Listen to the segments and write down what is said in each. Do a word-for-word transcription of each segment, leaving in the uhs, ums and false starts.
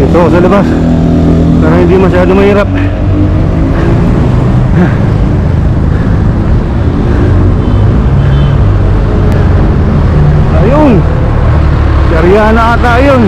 Dito ako sa labas para hindi masyado mahirap. Ayun, Sharia na ata yun.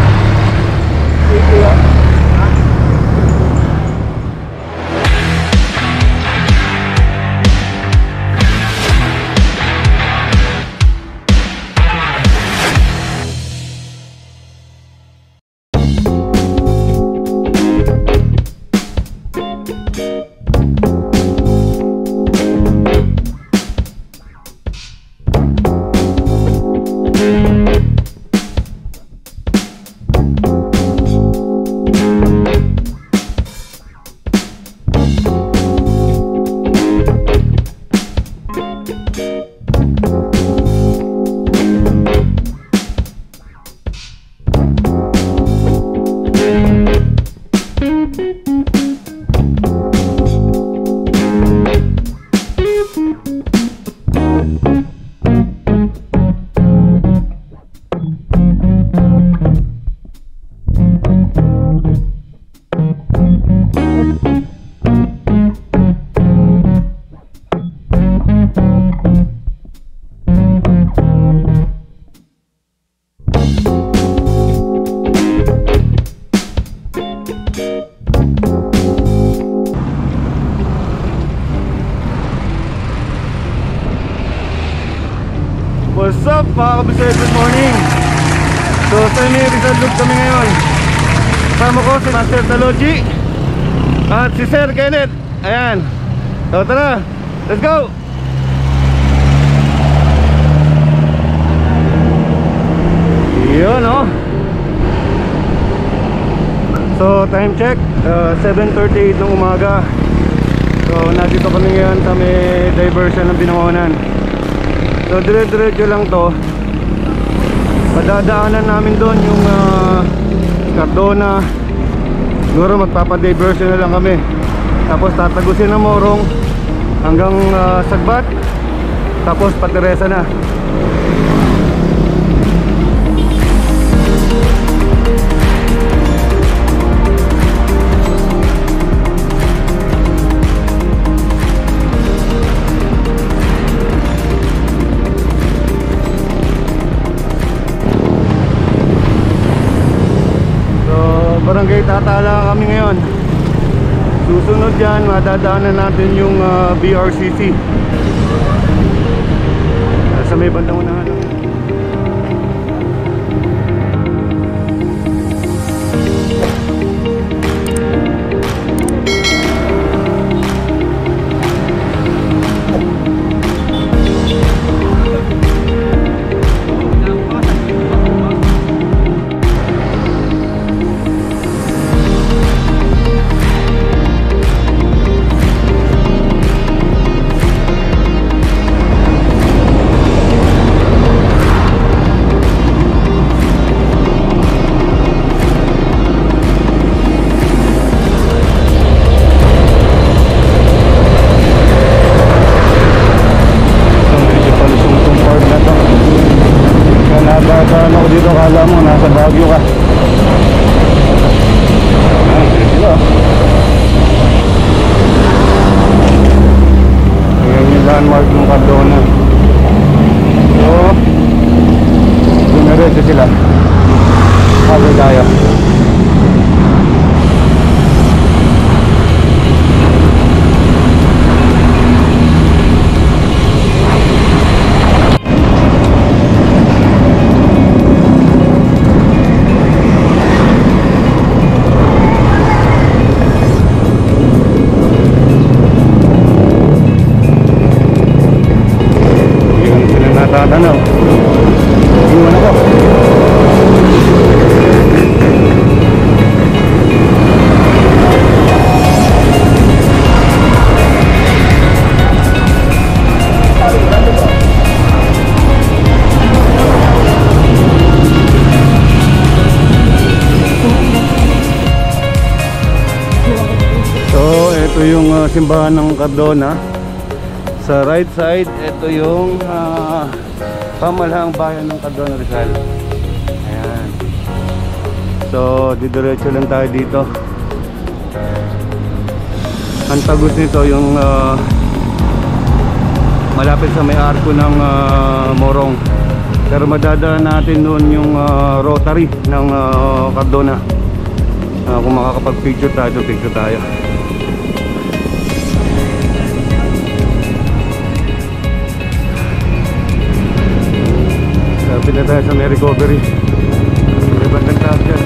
What's up mga kabisay, good morning. So sa may Rizal Loop kami ngayon. Kasama ko si Master Taloji at si Sir Kenneth. Ayan. So tara, let's go. Yun oh. So time check, uh, seven thirty-eight ng umaga. So nandito kami ngayon sa may diversion ng Binangonan. So dire-diretso lang to. Padadaanan namin doon yung uh, Cardona. Siguro magpapadiversion na lang kami. Tapos tatagusin ng Morong hanggang uh, Sagbat. Tapos Pateresa na. Barangay Tatala kami ngayon. Susunod yan, madadaanan natin yung uh, B R C C sa may bandang unahan. Kala mo nasa Baguio ka. Ayan yung landmark ng Cardona. So dumiretso sila. Sabi tayo. Tatanaw. Iwan ako. So, ito yung uh, simbahan ng Cardona. Sa right side, ito yung uh, pamalahang bayan ng Cardona Rizal. Ayan. So didiretso lang tayo dito. Ang tagus nito yung uh, malapit sa may arko ng uh, Morong. Pero madadaan natin doon yung uh, rotary ng uh, Cardona. uh, Kung makakapag-picture tayo, picture tayo. Lapit na tayo sa may recovery. May bandang taas dyan.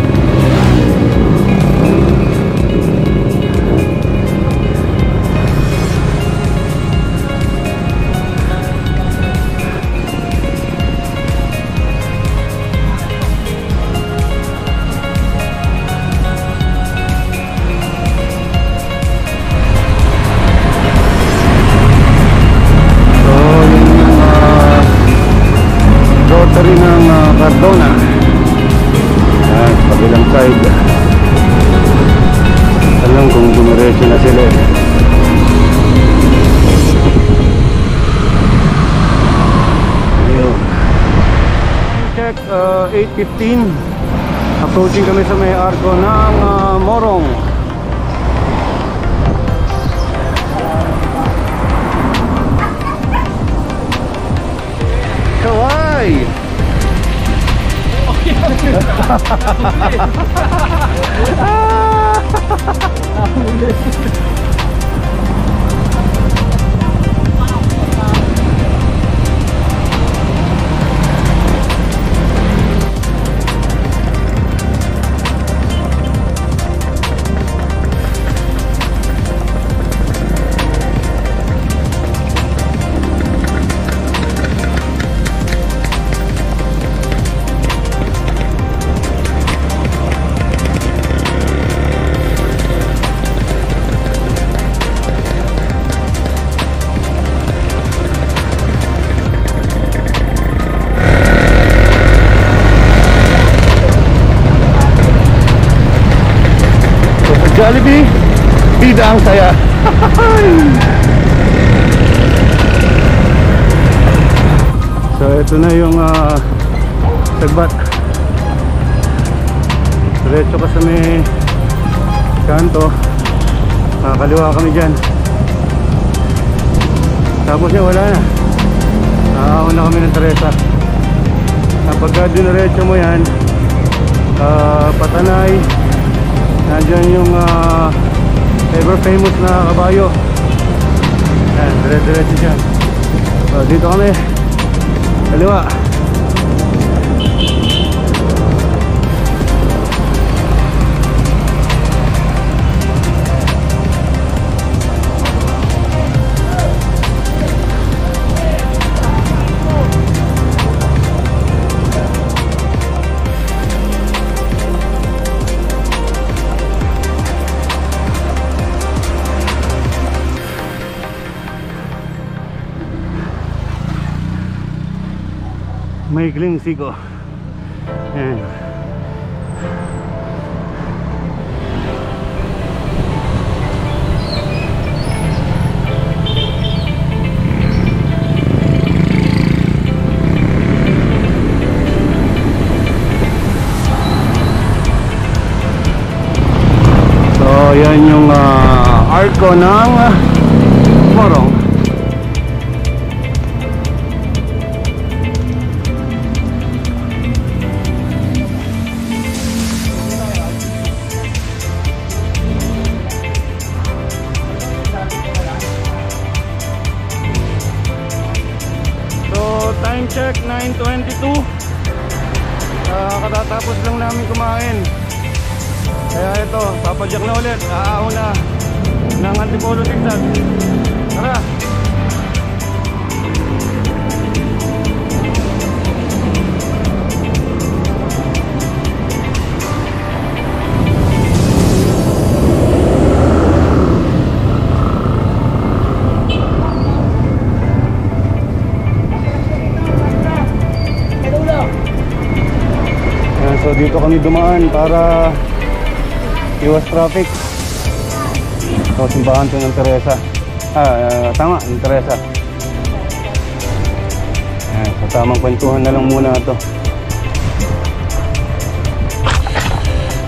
Rotary ng uh, Cardona. Yan, kabilang side. Alam kung dumiretso na sila. Ayun. Check, uh, eight fifteen. Approaching kami sa may arko ng uh, Morong. Kawai! Jollibee, bida ang saya. So ito na yung uh, Tagbat. Diretso ka sa may kanto, makakaliwa kami dyan. Tapos niya wala na, nakahon na kami ng Teresa. Kapag diniretso mo yan, uh, Patanay, nandiyan yung uh, ever famous na kabayo. Ayan, dire-diretso dyan. So dito kami, kaliwa. Maikling siko. Ayan. So yan yung uh, arko ng Morong. Time check nine twenty-two. uh, Katatapos lang namin kumain. Kaya ito, papadyak na ulit. Aahon na ng Antipolo Tignan. Tara! So dito kami dumaan para iwas traffic. So simbahan to ng Teresa. Ah, uh, tama, ng Teresa. Ayan, so tamang kwentuhan na lang muna ito.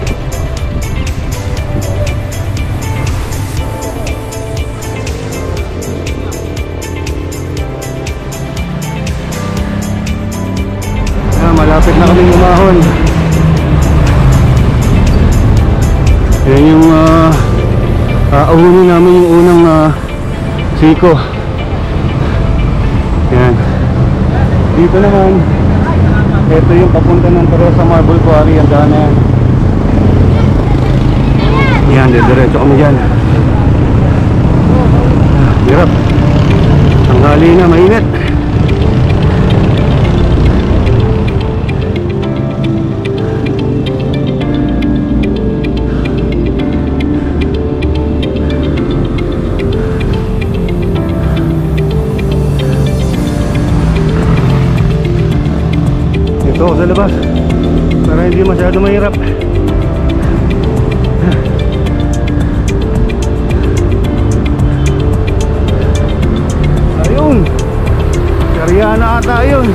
malapit na kaming umahon. Yan yung uh, aahunin namin yung unang uh, siko. Yan. Dito naman, ito yung papunta ng Teresa Marble Quarry. Ang daan na yan. Yan, diretso kami dyan. Hirap. Tanghali na, mainit. Ito ako sa labas para hindi masyado mahirap. Ayun, Sariana ata yun.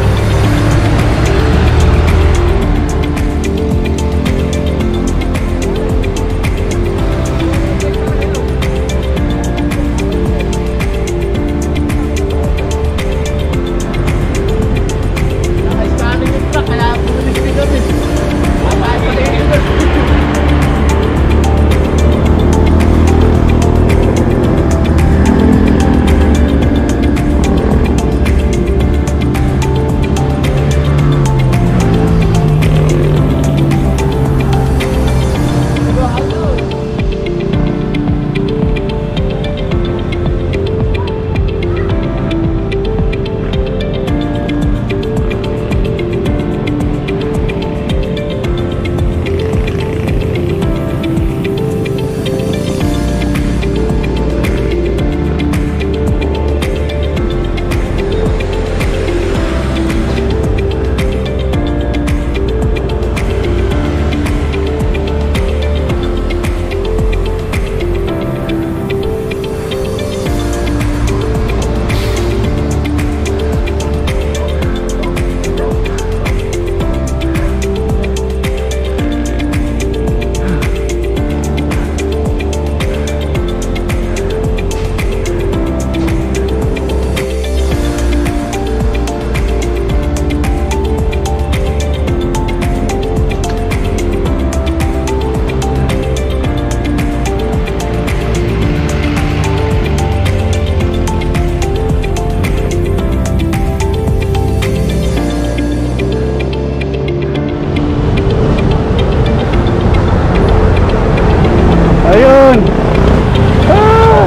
Ayun. Ah.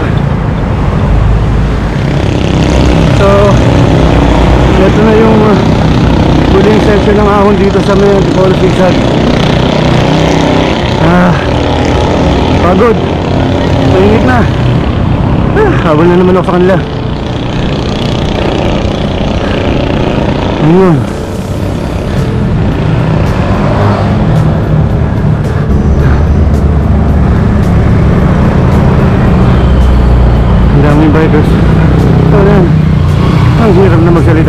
So, ito na yung uh, huling section ng ahon dito sa may Antipolo Zigzag. Ah, pagod. Mainit na. Ah, habol na naman ako sa kanila. Ayun. Daming bikers. So yan, ang hirap na magsalita.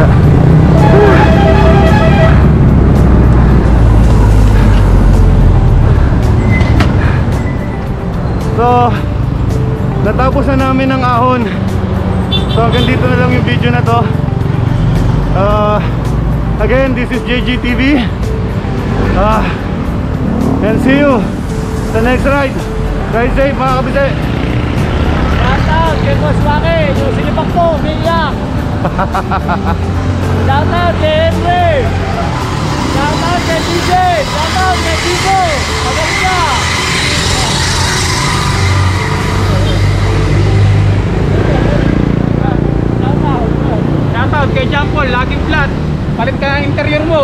So natapos na namin ang ahon. So hanggang dito na lang yung video na to. uh, Again, this is J G T V, uh, and see you sa next ride. Ride safe mga kabise. Shoutout kay Boss Waki, yung sinipak ko, umiiyak. Shoutout kay Henry. Shoutout kay D J. Shoutout kay Tico. Magaling ka. Shoutout kay Jampol, laging flat. Palit ka ang interior mo.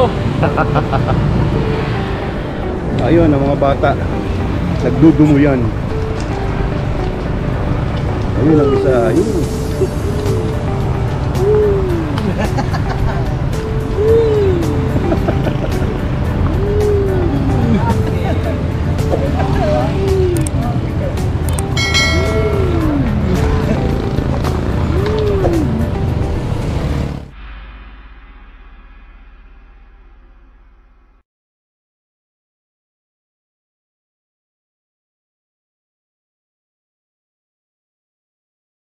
Ayun ang mga bata, nagdudumo yan. Ayun ang isa, ayun.